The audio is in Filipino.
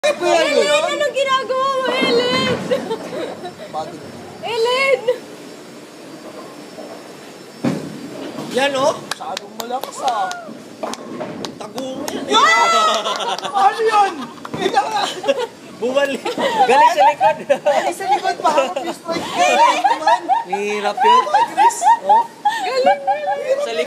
Ellen, anong ginagawa mo, Ellen? Ellen! Yan oh! Masyadong malakas ah. Tago mo yan eh. Ano yun? Kailan ka? Bumalik. Galing sa likod. Galing sa likod pa. Hawak yung strike. Kailan naman? Hirap yun. Chris? Oh?